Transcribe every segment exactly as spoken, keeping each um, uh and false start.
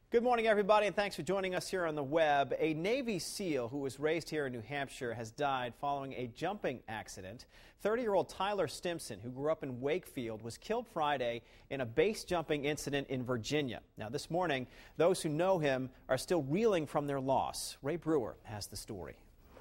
Good morning, everybody, and thanks for joining us here on the web. A Navy SEAL who was raised here in New Hampshire has died following a jumping accident. thirty-year-old Tyler Stimson, who grew up in Wakefield, was killed Friday in a base jumping incident in Virginia. Now, this morning, those who know him are still reeling from their loss. Ray Brewer has the story.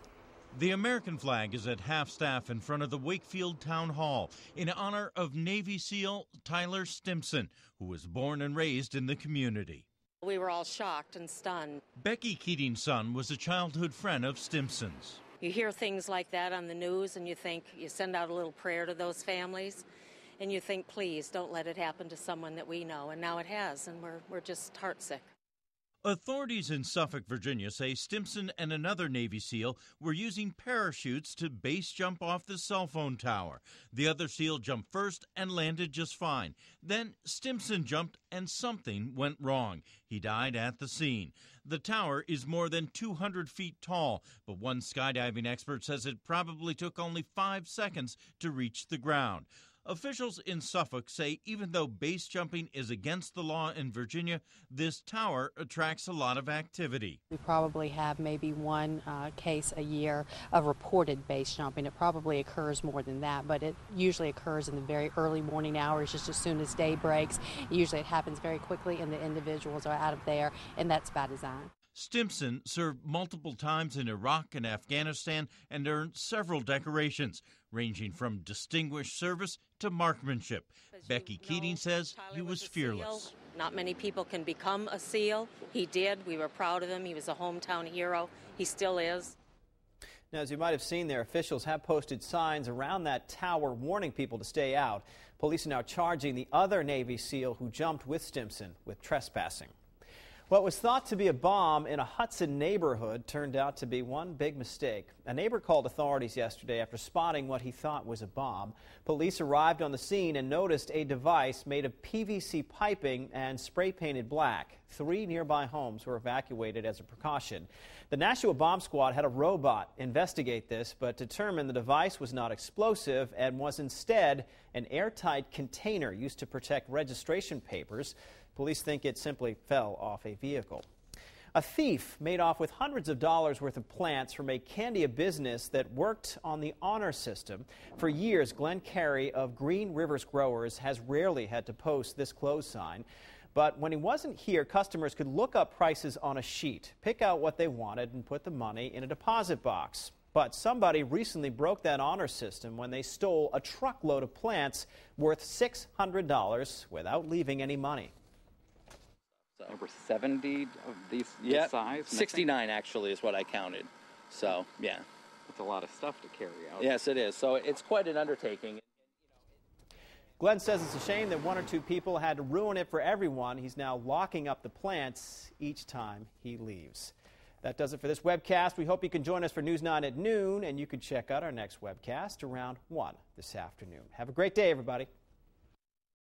The American flag is at half-staff in front of the Wakefield Town Hall in honor of Navy SEAL Tyler Stimson, who was born and raised in the community. We were all shocked and stunned. Becky Keating's son was a childhood friend of Stimson's. You hear things like that on the news and you think, you send out a little prayer to those families and you think, please don't let it happen to someone that we know. And now it has, and we're, we're just heartsick. Authorities in Suffolk, Virginia say Stimson and another Navy SEAL were using parachutes to base jump off the cell phone tower. The other SEAL jumped first and landed just fine. Then Stimson jumped and something went wrong. He died at the scene. The tower is more than two hundred feet tall, but one skydiving expert says it probably took only five seconds to reach the ground. Officials in Suffolk say even though base jumping is against the law in Virginia, this tower attracts a lot of activity. We probably have maybe one uh, case a year of reported base jumping. It probably occurs more than that, but it usually occurs in the very early morning hours, just as soon as day breaks. Usually it happens very quickly and the individuals are out of there, and that's by design. Stimson served multiple times in Iraq and Afghanistan and earned several decorations, ranging from distinguished service to marksmanship. Becky Keating says he was fearless. Not many people can become a SEAL. He did. We were proud of him. He was a hometown hero. He still is. Now, as you might have seen there, officials have posted signs around that tower warning people to stay out. Police are now charging the other Navy SEAL who jumped with Stimson with trespassing. What was thought to be a bomb in a Hudson neighborhood turned out to be one big mistake. A neighbor called authorities yesterday after spotting what he thought was a bomb. Police arrived on the scene and noticed a device made of P V C piping and spray painted black. Three nearby homes were evacuated as a precaution. The Nashua Bomb Squad had a robot investigate this, but determined the device was not explosive and was instead an airtight container used to protect registration papers. Police think it simply fell off a vehicle. A thief made off with hundreds of dollars worth of plants from a Candia business that worked on the honor system. For years, Glenn Carey of Green Rivers Growers has rarely had to post this close sign. But when he wasn't here, customers could look up prices on a sheet, pick out what they wanted, and put the money in a deposit box. But somebody recently broke that honor system when they stole a truckload of plants worth six hundred dollars without leaving any money. So. Over seventy of these yep. this size? sixty-nine actually is what I counted. So, yeah. It's a lot of stuff to carry out. Yes, it is. So it's quite an undertaking. Glenn says it's a shame that one or two people had to ruin it for everyone. He's now locking up the plants each time he leaves. That does it for this webcast. We hope you can join us for News nine at noon, and you can check out our next webcast around one this afternoon. Have a great day, everybody.